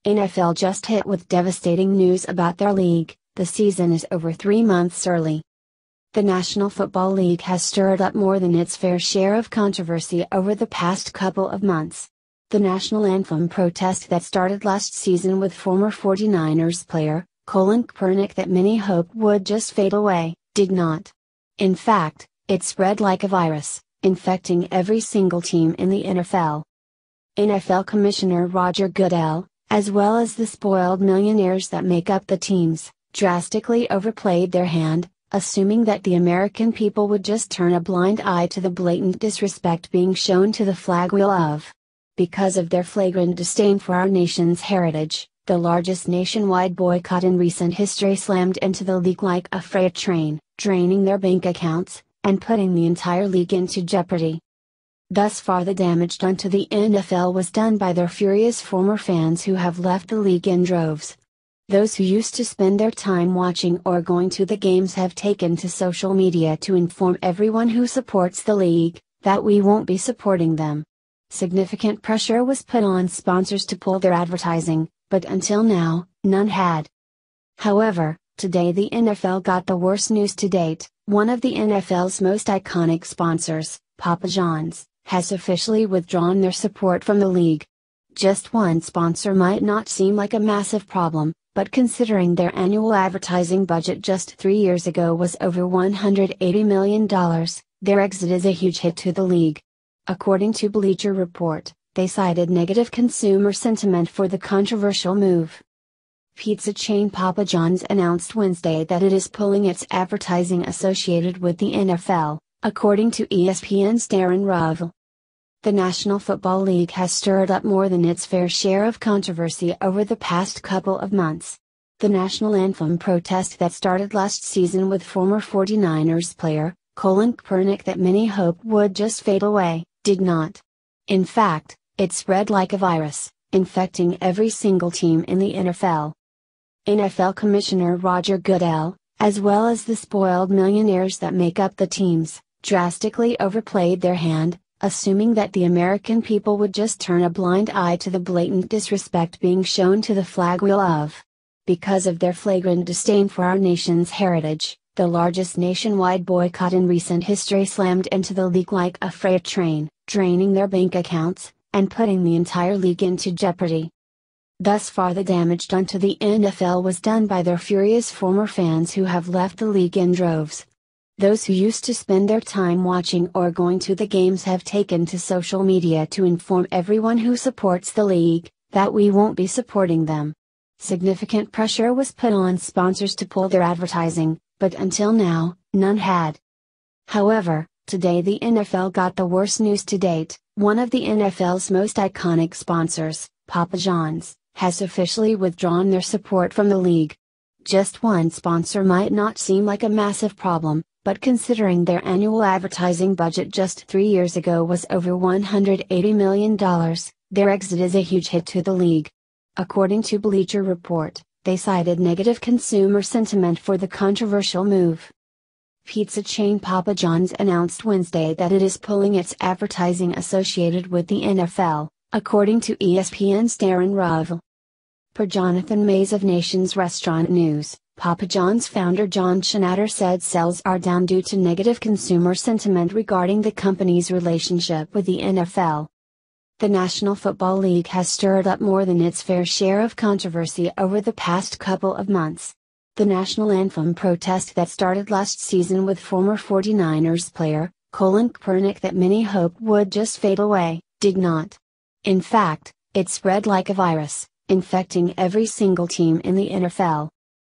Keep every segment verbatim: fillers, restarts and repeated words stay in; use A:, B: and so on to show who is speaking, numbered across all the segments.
A: N F L just hit with devastating news about their league. The season is over three months early. The National Football League has stirred up more than its fair share of controversy over the past couple of months. The national anthem protest that started last season with former forty-niners player, Colin Kaepernick, that many hoped would just fade away, did not. In fact, it spread like a virus, infecting every single team in the N F L. N F L Commissioner Roger Goodell, as well as the spoiled millionaires that make up the teams, drastically overplayed their hand, assuming that the American people would just turn a blind eye to the blatant disrespect being shown to the flagwheel of. Because of their flagrant disdain for our nation's heritage, the largest nationwide boycott in recent history slammed into the league like a freight train, draining their bank accounts, and putting the entire league into jeopardy. Thus far, the damage done to the N F L was done by their furious former fans who have left the league in droves. Those who used to spend their time watching or going to the games have taken to social media to inform everyone who supports the league that we won't be supporting them. Significant pressure was put on sponsors to pull their advertising, but until now, none had. However, today the N F L got the worst news to date. One of the N F L's most iconic sponsors, Papa John's, has officially withdrawn their support from the league. Just one sponsor might not seem like a massive problem, but considering their annual advertising budget just three years ago was over one hundred eighty million dollars, their exit is a huge hit to the league. According to Bleacher Report, they cited negative consumer sentiment for the controversial move. Pizza chain Papa John's announced Wednesday that it is pulling its advertising associated with the N F L, according to E S P N's Darren Rovell. The National Football League has stirred up more than its fair share of controversy over the past couple of months. The national anthem protest that started last season with former forty-niners player, Colin Kaepernick, that many hoped would just fade away, did not. In fact, it spread like a virus, infecting every single team in the N F L. N F L Commissioner Roger Goodell, as well as the spoiled millionaires that make up the teams, drastically overplayed their hand, assuming that the American people would just turn a blind eye to the blatant disrespect being shown to the flagwheel of. Because of their flagrant disdain for our nation's heritage, the largest nationwide boycott in recent history slammed into the league like a freight train, draining their bank accounts, and putting the entire league into jeopardy. Thus far, the damage done to the N F L was done by their furious former fans who have left the league in droves. Those who used to spend their time watching or going to the games have taken to social media to inform everyone who supports the league that we won't be supporting them. Significant pressure was put on sponsors to pull their advertising, but until now, none had. However, today the N F L got the worst news to date. One of the N F L's most iconic sponsors, Papa John's, has officially withdrawn their support from the league. Just one sponsor might not seem like a massive problem, but considering their annual advertising budget just three years ago was over one hundred eighty million dollars, their exit is a huge hit to the league. According to Bleacher Report, they cited negative consumer sentiment for the controversial move. Pizza chain Papa John's announced Wednesday that it is pulling its advertising associated with the N F L, according to E S P N's Darren Rovell. Per Jonathan Mays of Nation's Restaurant News, Papa John's founder John Schnatter said sales are down due to negative consumer sentiment regarding the company's relationship with the N F L. The National Football League has stirred up more than its fair share of controversy over the past couple of months. The national anthem protest that started last season with former forty-niners player, Colin Kaepernick, that many hoped would just fade away, did not. In fact, it spread like a virus, infecting every single team in the N F L.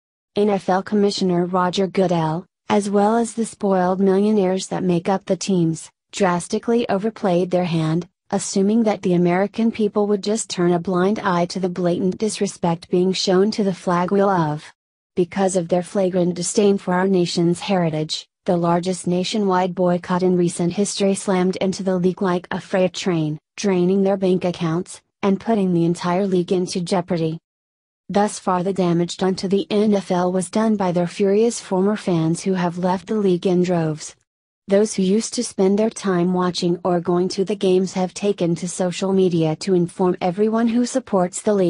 A: N F L Commissioner Roger Goodell, as well as the spoiled millionaires that make up the teams, drastically overplayed their hand, assuming that the American people would just turn a blind eye to the blatant disrespect being shown to the flagwheel of. Because of their flagrant disdain for our nation's heritage, the largest nationwide boycott in recent history slammed into the league like a freight train, draining their bank accounts, and putting the entire league into jeopardy. Thus far, the damage done to the N F L was done by their furious former fans who have left the league in droves. Those who used to spend their time watching or going to the games have taken to social media to inform everyone who supports the league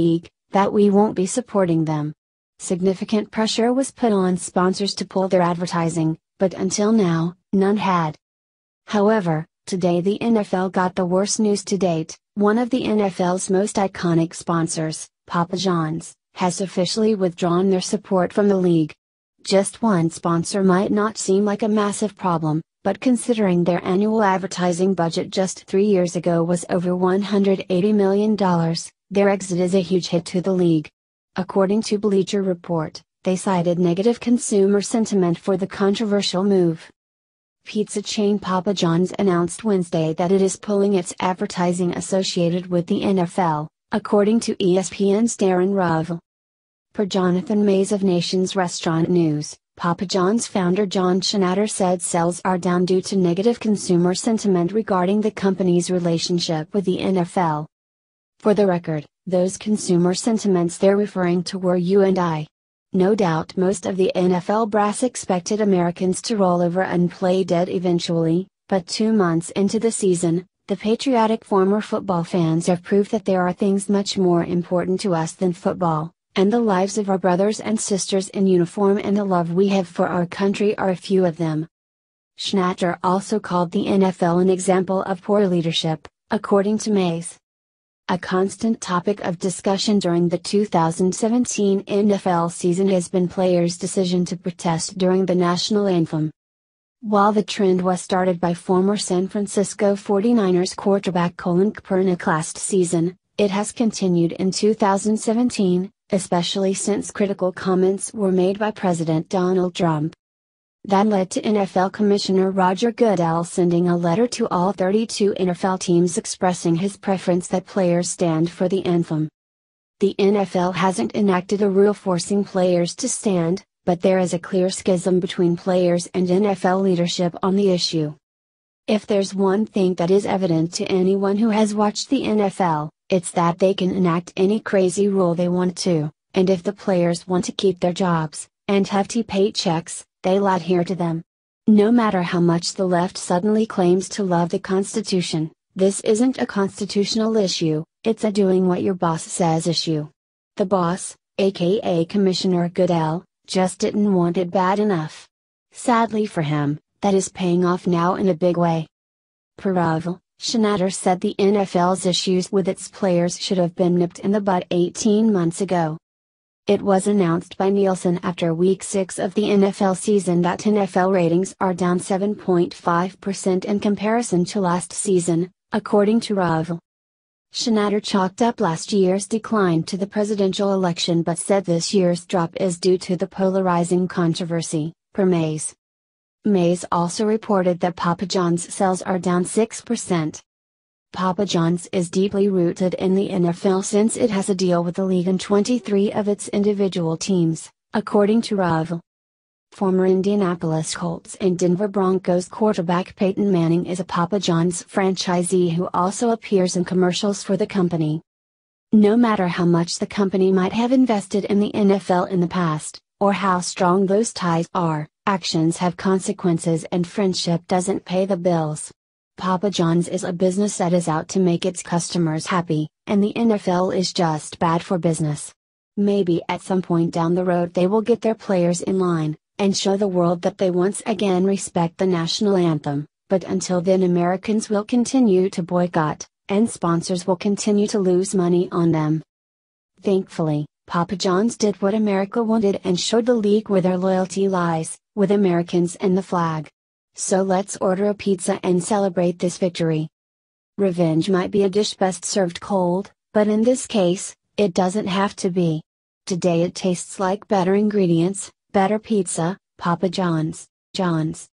A: that we won't be supporting them. Significant pressure was put on sponsors to pull their advertising, but until now, none had. However, today the N F L got the worst news to date. One of the N F L's most iconic sponsors, Papa John's, has officially withdrawn their support from the league. Just one sponsor might not seem like a massive problem, but considering their annual advertising budget just three years ago was over one hundred eighty million dollars, their exit is a huge hit to the league. According to Bleacher Report, they cited negative consumer sentiment for the controversial move. Pizza chain Papa John's announced Wednesday that it is pulling its advertising associated with the N F L, according to E S P N's Darren Rovell. Per Jonathan Mays of Nation's Restaurant News, Papa John's founder John Schnatter said sales are down due to negative consumer sentiment regarding the company's relationship with the N F L. For the record, those consumer sentiments they're referring to were you and I. No doubt most of the N F L brass expected Americans to roll over and play dead eventually, but two months into the season, the patriotic former football fans have proved that there are things much more important to us than football, and the lives of our brothers and sisters in uniform and the love we have for our country are a few of them. Schnatter also called the N F L an example of poor leadership, according to Mays. A constant topic of discussion during the two thousand seventeen N F L season has been players' decision to protest during the national anthem. While the trend was started by former San Francisco forty-niners quarterback Colin Kaepernick last season, it has continued in two thousand seventeen, especially since critical comments were made by President Donald Trump. That led to N F L Commissioner Roger Goodell sending a letter to all thirty-two N F L teams expressing his preference that players stand for the anthem. The N F L hasn't enacted a rule forcing players to stand, but there is a clear schism between players and N F L leadership on the issue. If there's one thing that is evident to anyone who has watched the N F L, it's that they can enact any crazy rule they want to, and if the players want to keep their jobs, and hefty paychecks, they'll adhere to them. No matter how much the left suddenly claims to love the Constitution, this isn't a constitutional issue, it's a doing what your boss says issue. The boss, aka Commissioner Goodell, just didn't want it bad enough. Sadly for him, that is paying off now in a big way. Per Rovell, Schnatter said the N F L's issues with its players should have been nipped in the bud eighteen months ago. It was announced by Nielsen after week six of the N F L season that N F L ratings are down seven point five percent in comparison to last season, according to Rovell. Schnatter chalked up last year's decline to the presidential election but said this year's drop is due to the polarizing controversy, per Mays. Mays also reported that Papa John's sales are down six percent. Papa John's is deeply rooted in the N F L since it has a deal with the league and twenty-three of its individual teams, according to Rovell. Former Indianapolis Colts and Denver Broncos quarterback Peyton Manning is a Papa John's franchisee who also appears in commercials for the company. No matter how much the company might have invested in the N F L in the past, or how strong those ties are, actions have consequences and friendship doesn't pay the bills. Papa John's is a business that is out to make its customers happy, and the N F L is just bad for business. Maybe at some point down the road they will get their players in line, and show the world that they once again respect the national anthem, but until then Americans will continue to boycott, and sponsors will continue to lose money on them. Thankfully, Papa John's did what America wanted and showed the league where their loyalty lies, with Americans and the flag. So let's order a pizza and celebrate this victory. Revenge might be a dish best served cold, but in this case, it doesn't have to be. Today it tastes like better ingredients, better pizza, Papa John's, John's.